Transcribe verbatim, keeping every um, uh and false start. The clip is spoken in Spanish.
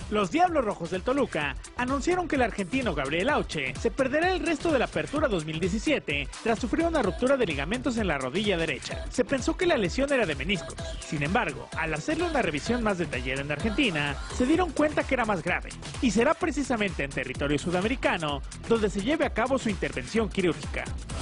Los Diablos Rojos del Toluca anunciaron que el argentino Gabriel Auche se perderá el resto de la Apertura dos mil diecisiete tras sufrir una ruptura de ligamentos en la rodilla derecha. Se pensó que la lesión era de meniscos. Sin embargo, al hacerle una revisión más detallada en Argentina, se dieron cuenta que era más grave, y será precisamente en territorio sudamericano donde se lleve a cabo su intervención quirúrgica.